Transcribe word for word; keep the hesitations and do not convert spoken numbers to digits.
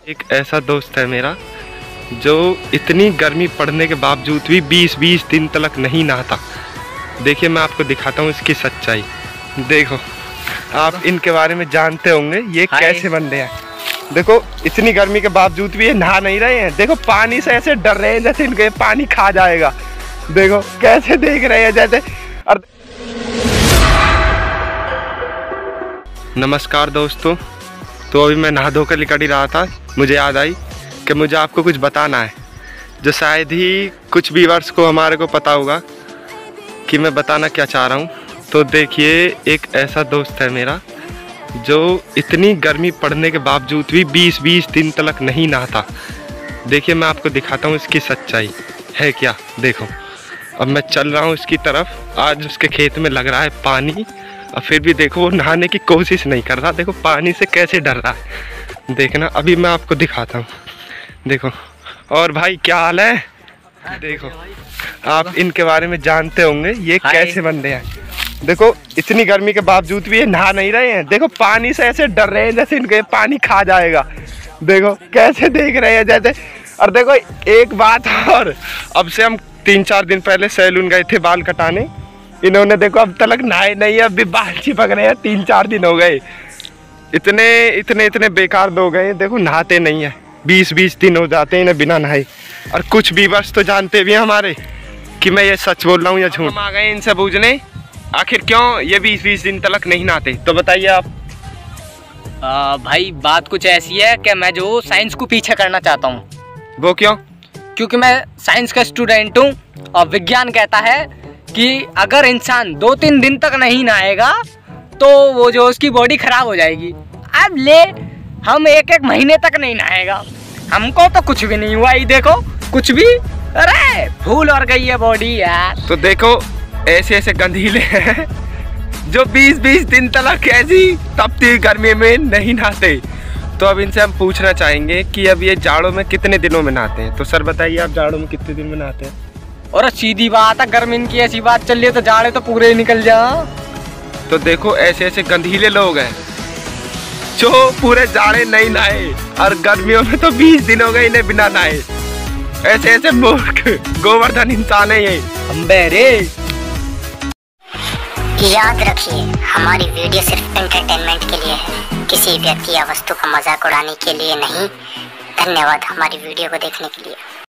एक ऐसा दोस्त है मेरा जो इतनी गर्मी पड़ने के बावजूद भी बीस बीस दिन तक नहीं नहाता। देखिए मैं आपको दिखाता हूँ इसकी सच्चाई। देखो आप इनके बारे में जानते होंगे, ये कैसे बंदे हैं। देखो इतनी गर्मी के बावजूद भी ये नहा नहीं रहे हैं। देखो पानी से ऐसे डर रहे हैं जैसे इनके पानी खा जाएगा। देखो कैसे देख रहे हैं जैसे। और नमस्कार दोस्तों, तो अभी मैं नहा धोकर निकल ही रहा था, मुझे याद आई कि मुझे आपको कुछ बताना है जो शायद ही कुछ व्यूअर्स को हमारे को पता होगा कि मैं बताना क्या चाह रहा हूँ। तो देखिए एक ऐसा दोस्त है मेरा जो इतनी गर्मी पड़ने के बावजूद भी बीस बीस दिन तक नहीं नहाता। देखिए मैं आपको दिखाता हूँ इसकी सच्चाई है क्या। देखो अब मैं चल रहा हूँ इसकी तरफ, आज उसके खेत में लग रहा है पानी और फिर भी देखो वो नहाने की कोशिश नहीं कर रहा। देखो पानी से कैसे डर रहा है, देखना अभी मैं आपको दिखाता हूँ। देखो और भाई क्या हाल है। देखो आप इनके बारे में जानते होंगे, ये कैसे बंदे हैं। देखो इतनी गर्मी के बावजूद भी ये नहा नहीं रहे हैं। देखो पानी से ऐसे डर रहे हैं जैसे इनके पानी खा जाएगा। देखो कैसे देख रहे हैं जैसे। और देखो एक बात और, अब से हम तीन चार दिन पहले सैलून गए थे बाल कटाने, इन्होंने देखो अब तक नहाए नहीं है, अभी बाल चिपक रहे हैं। तीन चार दिन हो गए, इतने इतने इतने बेकार लोग गए। देखो नहाते नहीं है, बीस बीस दिन हो जाते हैं इन्हें बिना नहाए। और कुछ व्यूअर्स तो जानते भी हैं हमारे कि मैं ये सच बोल रहा हूँ या झूठ। हम आ गए इनसे पूछने आखिर क्यों ये बीस बीस दिन तक नहीं नहाते। तो बताइए आप। आ, भाई बात कुछ ऐसी है कि मैं जो साइंस को पीछे करना चाहता हूँ। वो क्यों? क्योंकि मैं साइंस का स्टूडेंट हूँ और विज्ञान कहता है कि अगर इंसान दो तीन दिन तक नहीं नहाएगा तो वो जो उसकी बॉडी खराब हो जाएगी। अब ले हम एक एक महीने तक नहीं नहाएगा, हमको तो कुछ भी नहीं हुआ। ही देखो कुछ भी, अरे फूल और गई है बॉडी यार। तो देखो ऐसे ऐसे गंधीले हैं जो बीस बीस दिन तक ऐसी तपती गर्मी में नहीं नहाते। तो अब इनसे हम पूछना चाहेंगे कि अब ये जाड़ों में कितने दिनों में नहाते हैं। तो सर बताइए आप जाड़ों में कितने दिन में नहाते हैं। और सीधी बात है, गर्मी की ऐसी बात चल रही है तो जाड़े तो पूरे ही निकल जा। तो देखो ऐसे ऐसे गंधीले लोग हैं जो पूरे जाड़े नहीं नहाए और गर्मियों में तो बीस दिन हो गए इन्हें बिना नहाए। ऐसे ऐसे मूर्ख गोवर्धन इंसान है ये। अम्बेरे याद रखिए, हमारी वीडियो सिर्फ एंटरटेनमेंट के लिए है, किसी व्यक्ति या वस्तु का मजाक उड़ाने के लिए नहीं। धन्यवाद हमारी वीडियो को देखने के लिए।